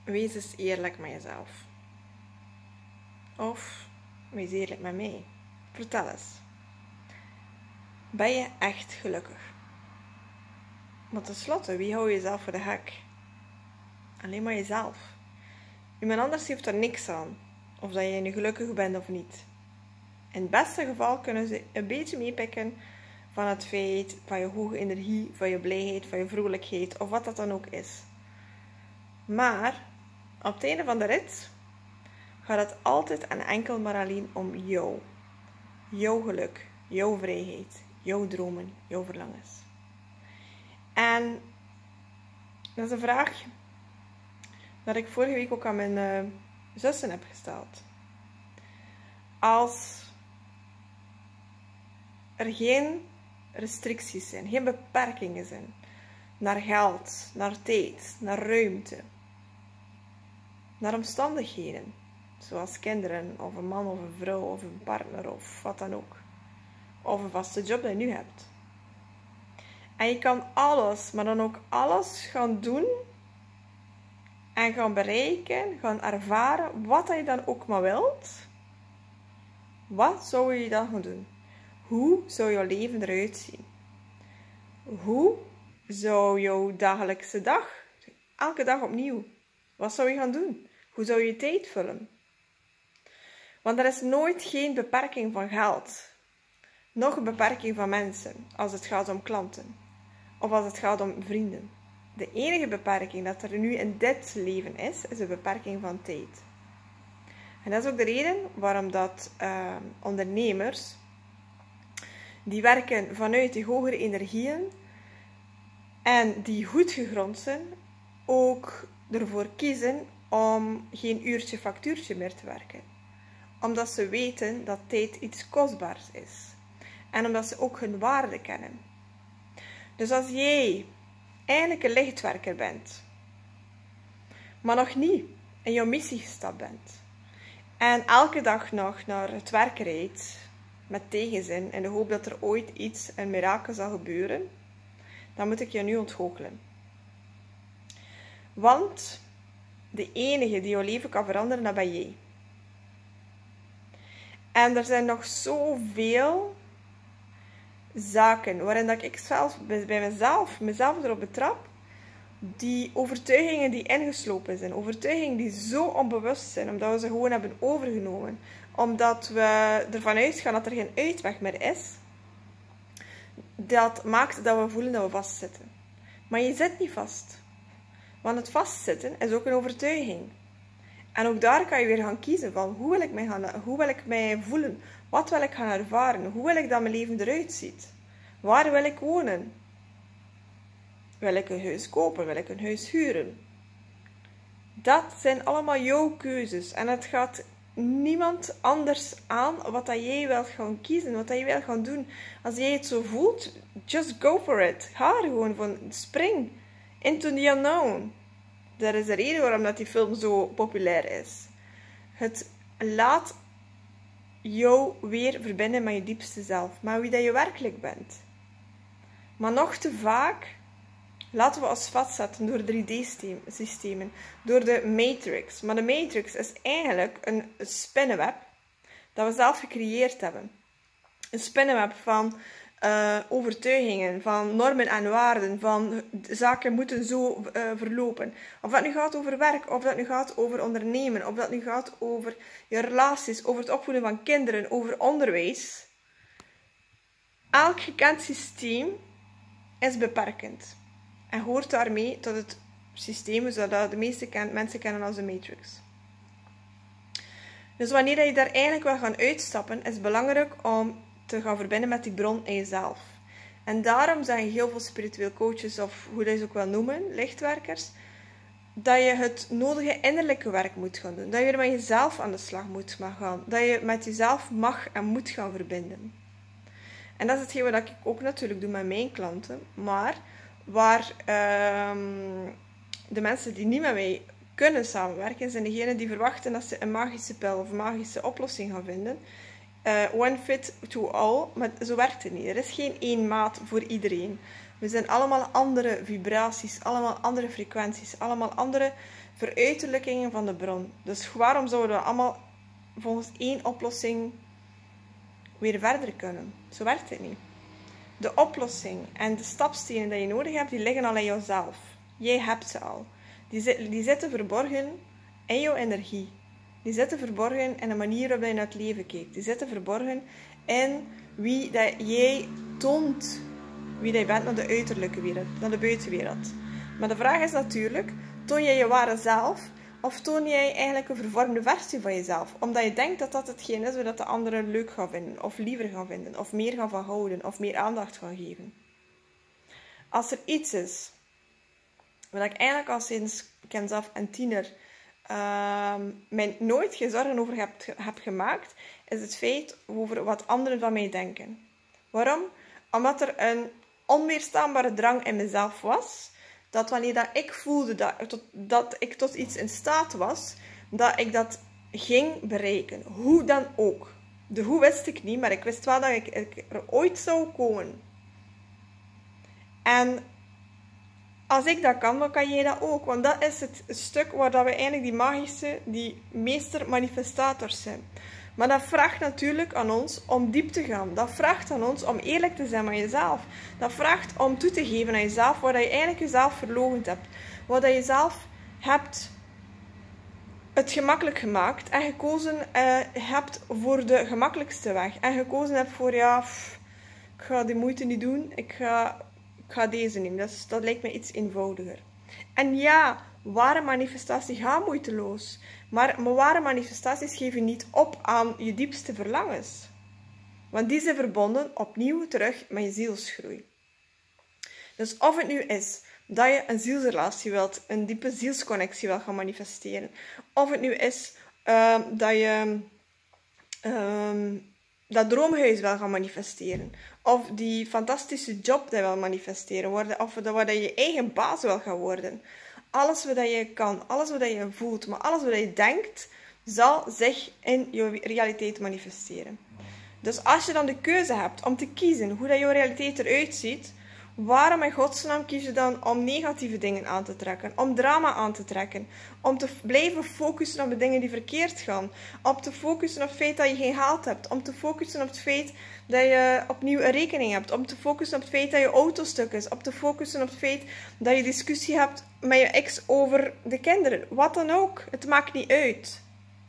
wees eens eerlijk met jezelf. Of wees eerlijk met mij. Vertel eens. Ben je echt gelukkig? Want tenslotte, wie hou jezelf voor de gek? Alleen maar jezelf. Iemand anders heeft er niks aan. Of dat je nu gelukkig bent of niet. In het beste geval kunnen ze een beetje meepikken van het feit van je hoge energie, van je blijheid, van je vrolijkheid of wat dat dan ook is. Maar op het einde van de rit gaat het altijd en enkel maar alleen om jou. Jouw geluk, jouw vrijheid, jouw dromen, jouw verlangens. En dat is een vraag dat ik vorige week ook aan mijn zussen heb gesteld. Als er geen restricties zijn, geen beperkingen zijn, naar geld, naar tijd, naar ruimte, naar omstandigheden, zoals kinderen, of een man of een vrouw, of een partner, of wat dan ook, of een vaste job die je nu hebt. En je kan alles, maar dan ook alles gaan doen en gaan bereiken, gaan ervaren, wat je dan ook maar wilt. Wat zou je dan gaan doen? Hoe zou jouw leven eruit zien? Hoe zou jouw dagelijkse dag, elke dag opnieuw, wat zou je gaan doen? Hoe zou je je tijd vullen? Want er is nooit geen beperking van geld. Nog een beperking van mensen, als het gaat om klanten. Of als het gaat om vrienden. De enige beperking dat er nu in dit leven is een beperking van tijd. En dat is ook de reden waarom dat ondernemers die werken vanuit die hogere energieën en die goed gegrond zijn, ook ervoor kiezen om geen uurtje factuurtje meer te werken. Omdat ze weten dat tijd iets kostbaars is. En omdat ze ook hun waarde kennen. Dus als jij eigenlijk een lichtwerker bent, maar nog niet in jouw missie gestapt bent, en elke dag nog naar het werk rijdt, met tegenzin, in de hoop dat er ooit iets, een mirakel zal gebeuren, dan moet ik je nu ontgoochelen. Want de enige die jouw leven kan veranderen, dat ben jij. En er zijn nog zoveel zaken waarin dat ik zelf bij mezelf erop betrap, die overtuigingen die ingeslopen zijn, overtuigingen die zo onbewust zijn, omdat we ze gewoon hebben overgenomen, omdat we ervan uitgaan dat er geen uitweg meer is, dat maakt dat we voelen dat we vastzitten. Maar je zit niet vast. Want het vastzitten is ook een overtuiging. En ook daar kan je weer gaan kiezen van hoe wil ik mij voelen, wat wil ik gaan ervaren, hoe wil ik dat mijn leven eruit ziet, waar wil ik wonen, wil ik een huis kopen, wil ik een huis huren. Dat zijn allemaal jouw keuzes en het gaat niemand anders aan wat dat jij wilt gaan kiezen, wat dat je wilt gaan doen. Als jij het zo voelt, just go for it. Ga er gewoon van, spring into the unknown. Dat is de reden waarom dat die film zo populair is. Het laat jou weer verbinden met je diepste zelf, met wie dat je werkelijk bent. Maar nog te vaak laten we ons vastzetten door 3D-systemen, door de Matrix. Maar de Matrix is eigenlijk een spinnenweb dat we zelf gecreëerd hebben. Een spinnenweb van overtuigingen, van normen en waarden, van zaken moeten zo verlopen. Of dat nu gaat over werk, of dat nu gaat over ondernemen, of dat nu gaat over je relaties, over het opvoeden van kinderen, over onderwijs. Elk gekend systeem is beperkend. En hoort daarmee tot het systeem zodat de meeste mensen kennen als de Matrix. Dus wanneer je daar eigenlijk wil gaan uitstappen, is het belangrijk om te gaan verbinden met die bron in jezelf. En daarom zeggen heel veel spiritueel coaches, of hoe dat je ze ook wil noemen, lichtwerkers, dat je het nodige innerlijke werk moet gaan doen. Dat je er met jezelf aan de slag moet gaan. Dat je met jezelf mag en moet gaan verbinden. En dat is hetgeen wat ik ook natuurlijk doe met mijn klanten. Maar waar de mensen die niet met mij kunnen samenwerken, zijn degenen die verwachten dat ze een magische pil of een magische oplossing gaan vinden. One fit to all, maar zo werkt het niet. Er is geen één maat voor iedereen. We zijn allemaal andere vibraties, allemaal andere frequenties, allemaal andere veruiterlijkingen van de bron. Dus waarom zouden we allemaal volgens één oplossing weer verder kunnen? Zo werkt het niet. De oplossing en de stapstenen die je nodig hebt, die liggen al in jouzelf. Jij hebt ze al. Die zitten verborgen in jouw energie. Die zitten verborgen in de manier waarop je naar het leven kijkt. Die zitten verborgen in wie dat jij toont. Wie dat je bent naar de uiterlijke wereld, naar de buitenwereld. Maar de vraag is natuurlijk, toon jij je ware zelf? Of toon jij eigenlijk een vervormde versie van jezelf? Omdat je denkt dat dat hetgeen is wat de anderen leuk gaan vinden. Of liever gaan vinden. Of meer gaan van houden. Of meer aandacht gaan geven. Als er iets is wat ik eigenlijk al sinds ik ken zelf een tiener mij nooit geen zorgen over heb gemaakt, is het feit over wat anderen van mij denken. Waarom? Omdat er een onweerstaanbare drang in mezelf was, dat wanneer dat ik voelde dat ik tot iets in staat was, dat ik dat ging bereiken. Hoe dan ook. De hoe wist ik niet, maar ik wist wel dat ik er ooit zou komen. En als ik dat kan, dan kan jij dat ook. Want dat is het stuk waar dat we eigenlijk die magische, die meester-manifestators zijn. Maar dat vraagt natuurlijk aan ons om diep te gaan. Dat vraagt aan ons om eerlijk te zijn met jezelf. Dat vraagt om toe te geven aan jezelf waar je eigenlijk jezelf verloochend hebt. Waar je zelf hebt het gemakkelijk gemaakt en gekozen hebt voor de gemakkelijkste weg. En gekozen hebt voor, ja, ik ga die moeite niet doen. Ik ga deze nemen. Dat lijkt me iets eenvoudiger. En ja, ware manifestaties gaan moeiteloos. Maar ware manifestaties geven niet op aan je diepste verlangens. Want die zijn verbonden opnieuw terug met je zielsgroei. Dus of het nu is dat je een zielsrelatie wilt, een diepe zielsconnectie wil gaan manifesteren. Of het nu is dat je dat droomhuis wil gaan manifesteren. Of die fantastische job die wil manifesteren. Of waar je eigen baas wil gaan worden. Alles wat je kan, alles wat je voelt, maar alles wat je denkt, zal zich in je realiteit manifesteren. Dus als je dan de keuze hebt om te kiezen hoe dat jouw realiteit eruit ziet, waarom in godsnaam kies je dan om negatieve dingen aan te trekken, om drama aan te trekken, om te blijven focussen op de dingen die verkeerd gaan, om te focussen op het feit dat je geen geld hebt, om te focussen op het feit dat je opnieuw een rekening hebt, om te focussen op het feit dat je auto stuk is, om te focussen op het feit dat je discussie hebt met je ex over de kinderen, wat dan ook, het maakt niet uit.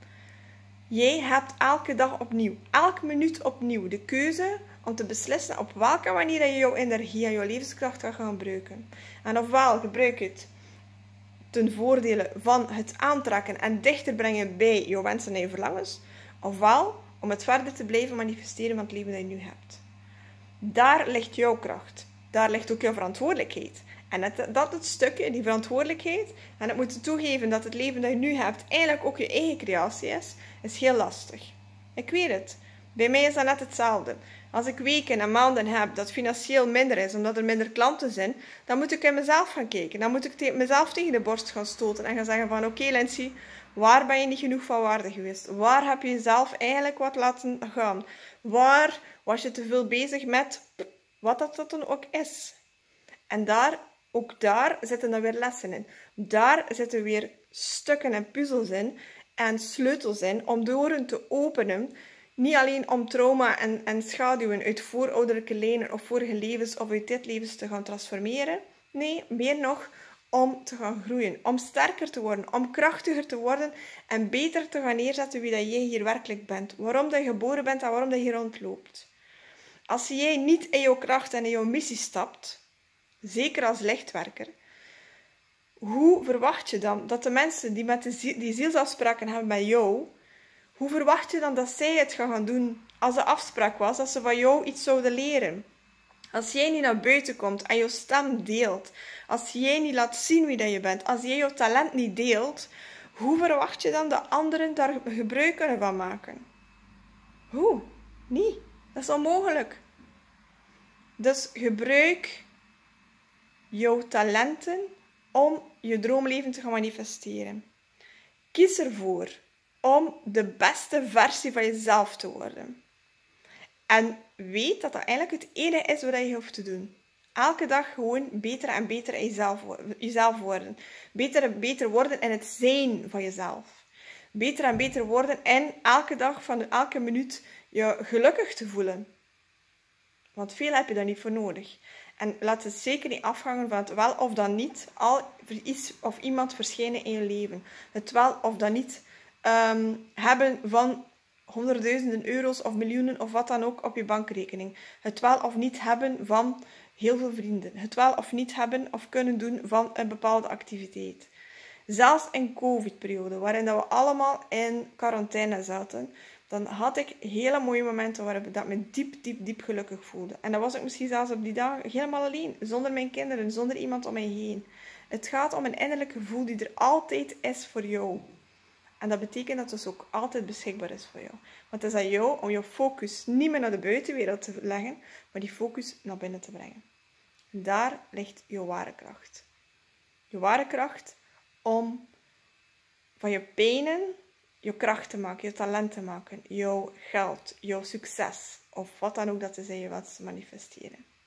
Jij hebt elke dag opnieuw, elke minuut opnieuw de keuze om te beslissen op welke manier je jouw energie en jouw levenskracht gaat gaan gebruiken. En ofwel gebruik je het ten voordele van het aantrekken en dichter brengen bij jouw wensen en je verlangens, ofwel om het verder te blijven manifesteren van het leven dat je nu hebt. Daar ligt jouw kracht. Daar ligt ook jouw verantwoordelijkheid. En dat het stukje, die verantwoordelijkheid, en het moeten toegeven dat het leven dat je nu hebt eigenlijk ook je eigen creatie is heel lastig. Ik weet het. Bij mij is dat net hetzelfde. Als ik weken en maanden heb dat financieel minder is, omdat er minder klanten zijn, dan moet ik in mezelf gaan kijken. Dan moet ik mezelf tegen de borst gaan stoten en gaan zeggen van oké, Lindsay, waar ben je niet genoeg van waarde geweest? Waar heb je jezelf eigenlijk wat laten gaan? Waar was je te veel bezig met wat dat dan ook is? En ook daar zitten dan weer lessen in. Daar zitten weer stukken en puzzels in en sleutels in om deuren te openen. Niet alleen om trauma en schaduwen uit voorouderlijke lijnen of vorige levens of uit dit levens te gaan transformeren. Nee, meer nog om te gaan groeien. Om sterker te worden, om krachtiger te worden en beter te gaan neerzetten wie dat jij hier werkelijk bent. Waarom dat je geboren bent en waarom dat je hier rondloopt. Als jij niet in jouw kracht en in jouw missie stapt, zeker als lichtwerker, hoe verwacht je dan dat de mensen die zielsafspraken hebben met jou, hoe verwacht je dan dat zij het gaan doen als de afspraak was dat ze van jou iets zouden leren? Als jij niet naar buiten komt en jouw stem deelt, als jij niet laat zien wie dat je bent, als jij jouw talent niet deelt, hoe verwacht je dan dat anderen daar gebruik kunnen van maken? Hoe? Niet. Dat is onmogelijk. Dus gebruik jouw talenten om je droomleven te gaan manifesteren. Kies ervoor om de beste versie van jezelf te worden. En weet dat dat eigenlijk het enige is wat je hoeft te doen. Elke dag gewoon beter en beter in jezelf worden. Beter en beter worden in het zijn van jezelf. Beter en beter worden en elke dag, van elke minuut, je gelukkig te voelen. Want veel heb je daar niet voor nodig. En laat het zeker niet afhangen van het wel of dan niet al iets of iemand verschijnen in je leven. Het wel of dan niet hebben van honderdduizenden euro's of miljoenen of wat dan ook op je bankrekening. Het wel of niet hebben van heel veel vrienden. Het wel of niet hebben of kunnen doen van een bepaalde activiteit. Zelfs in COVID-periode, waarin we allemaal in quarantaine zaten, dan had ik hele mooie momenten waarop ik me diep gelukkig voelde. En dat was ik misschien zelfs op die dag helemaal alleen, zonder mijn kinderen, zonder iemand om mij heen. Het gaat om een innerlijk gevoel die er altijd is voor jou. En dat betekent dat het dus ook altijd beschikbaar is voor jou. Want het is aan jou om je focus niet meer naar de buitenwereld te leggen, maar die focus naar binnen te brengen. Daar ligt je ware kracht. Je ware kracht om van je pijnen je kracht te maken, je talent te maken, jouw geld, jouw succes of wat dan ook dat is in je wens te manifesteren.